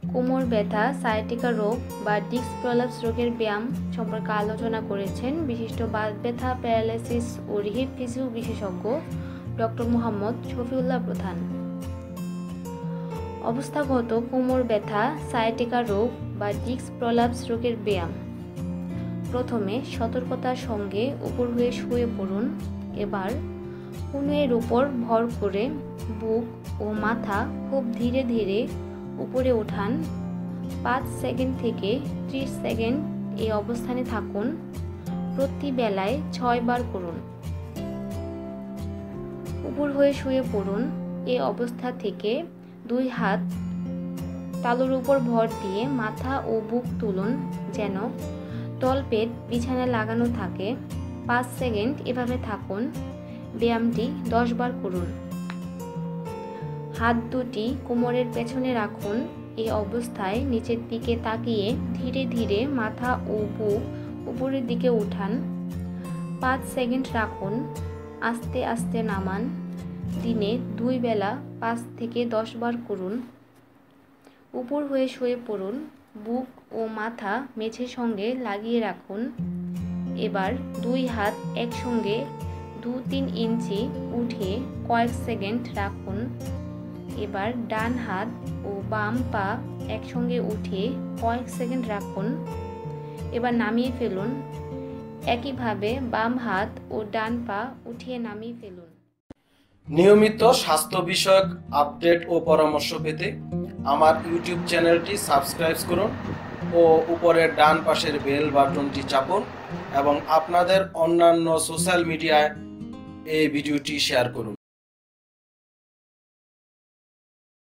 কোমর ব্যথা, সায়াটিকা রোগ বা ডিস্ক প্রলাপস রোগের ব্যায়াম সম্পর্কে আলোচনা করেছেন বিশিষ্ট বাত ব্যথা, প্যারালাইসিস ও রিহিপ ফিজিও বিশেষজ্ঞ ডক্টর মোহাম্মদ শফিউল্লাহ প্রধান। অবস্থাগত কোমর ব্যথা, সায়াটিকা রোগ বা ডিস্ক প্রলাপস রোগের ব্যায়াম। প্রথমে সতর্কতার সঙ্গে উপর হয়ে শুয়ে পড়ুন। এবার কনুইয়ের উপর ভর করে বুক ও মাথা খুব ধীরে ধীরে উপরে ওঠান। 5 সেকেন্ড থেকে 30 সেকেন্ড এই অবস্থানে থাকুন। প্রতি বেলায় 6 বার করুন। উপর হয়ে শুয়ে পড়ুন। এই অবস্থা থেকে 2 হাত তালুর উপর ভর দিয়ে মাথা ও বুক তুলুন যেন তলপেট বিছানায় লাগানো থাকে। 5 সেকেন্ড এভাবে থাকুন। ব্যায়ামটি 10 বার করুন। হাত দুটি কোমরের পেছনে রাখুন। এই অবস্থায় নিচের দিকে তাকিয়ে ধীরে ধীরে মাথা ও বুক উপরের দিকে উঠান। 5 সেকেন্ড রাখুন। আস্তে আস্তে নামান। দিনে 2 বেলা 5 থেকে 10 বার করুন। উপর হয়ে শুয়ে পড়ুন। বুক ও মাথা মেঝের সঙ্গে লাগিয়ে রাখুন। এবার 2 হাত একসঙ্গে 2-3 ইঞ্চি উঠে কয়েক সেকেন্ড রাখুন। এবার ডান হাত ও বাম পা একসঙ্গে উঠে কয়েক সেকেন্ড রাখুন। এবার নামিয়ে ফেলুন। একইভাবে বাম হাত ও ডান পা উঠিয়ে নামিয়ে ফেলুন। নিয়মিত স্বাস্থ্য বিষয়ক আপডেট ও পরামর্শ পেতে আমার ইউটিউব চ্যানেলটি সাবস্ক্রাইব করুন ও উপরের ডান পাশের বেল বাটনটি চাপুন এবং আপনাদের অন্যান্য সোশ্যাল মিডিয়ায় এই ভিডিওটি শেয়ার করুন।